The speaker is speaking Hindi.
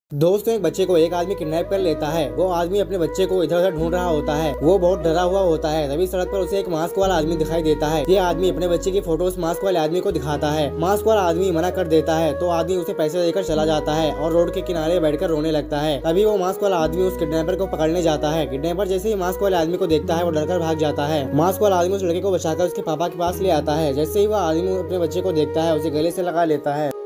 दोस्तों, एक बच्चे को एक आदमी किडनैप कर लेता है। वो आदमी अपने बच्चे को इधर उधर ढूंढ रहा होता है। वो बहुत डरा हुआ होता है। तभी सड़क पर उसे एक मास्क वाला आदमी दिखाई देता है। ये आदमी अपने बच्चे की फोटो उस मास्क वाले आदमी को दिखाता है। मास्क वाला आदमी मना कर देता है तो आदमी उसे पैसे देकर चला जाता है और रोड के किनारे बैठकर रोने लगता है। तभी वो मास्क वाला आदमी उस किडनैपर को पकड़ने जाता है। किडनैपर जैसे ही मास्क वाले आदमी को देखता है वो डरकर भाग जाता है। मास्क वाला आदमी उस लड़के को बचाकर उसके पापा के पास ले आता है। जैसे ही वो आदमी अपने बच्चे को देखता है उसे गले से लगा लेता है।